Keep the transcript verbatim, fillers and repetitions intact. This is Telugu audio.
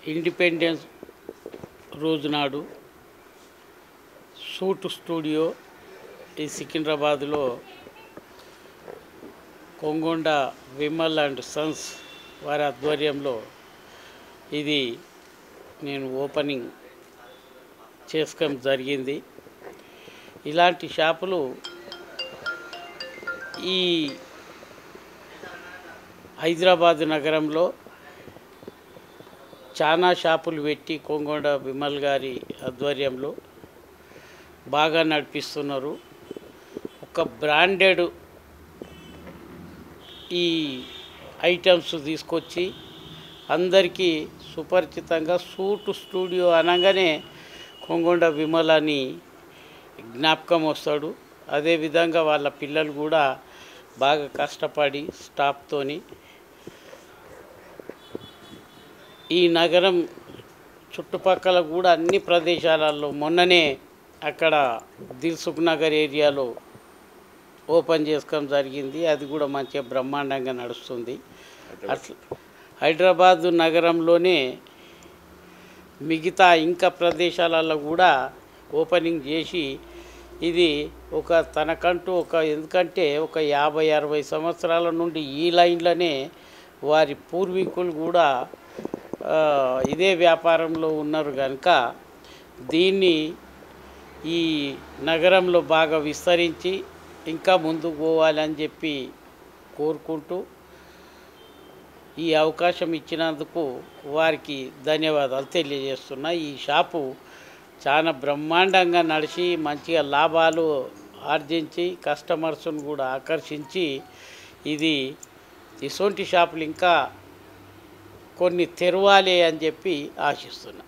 ఇండిపెండెన్స్ రోజు నాడు సూట్ స్టూడియో ఈ సికింద్రాబాద్లో కొంగొండ విమల్ అండ్ సన్స్ వారి ఆధ్వర్యంలో ఇది నేను ఓపెనింగ్ చేసుకోవడం జరిగింది. ఇలాంటి షాపులు ఈ హైదరాబాద్ నగరంలో చాలా షాపులు పెట్టి కొంగొండ విమల్ గారి ఆధ్వర్యంలో బాగా నడిపిస్తున్నారు. ఒక బ్రాండెడ్ ఈ ఐటమ్స్ తీసుకొచ్చి అందరికీ సుపరిచితంగా సూట్ స్టూడియో అనగానే కొంగొండ విమల్ అని జ్ఞాపకం వస్తాడు. అదేవిధంగా వాళ్ళ పిల్లలు కూడా బాగా కష్టపడి స్టాఫ్తోని ఈ నగరం చుట్టుపక్కల కూడా అన్ని ప్రదేశాలలో మొన్ననే అక్కడ దిల్సుఖ్ నగర్ ఏరియాలో ఓపెన్ చేసుకోవడం జరిగింది. అది కూడా మంచిగా బ్రహ్మాండంగా నడుస్తుంది. అట్లా హైదరాబాదు నగరంలోనే మిగతా ఇంకా ప్రదేశాలలో కూడా ఓపెనింగ్ చేసి ఇది ఒక తనకంటూ ఒక ఎందుకంటే ఒక యాభై అరవై సంవత్సరాల నుండి ఈ లైన్లోనే వారి పూర్వీకులు కూడా ఇదే వ్యాపారంలో ఉన్నారు కనుక దీన్ని ఈ నగరంలో బాగా విస్తరించి ఇంకా ముందుకు పోవాలని చెప్పి కోరుకుంటూ ఈ అవకాశం ఇచ్చినందుకు వారికి ధన్యవాదాలు తెలియజేస్తున్నా. ఈ షాపు చాలా బ్రహ్మాండంగా నడిచి మంచిగా లాభాలు ఆర్జించి కస్టమర్స్ను కూడా ఆకర్షించి ఇది ఇటువంటి షాపులు ఇంకా కొన్ని తెరవాలి అని చెప్పి ఆశిస్తున్నా.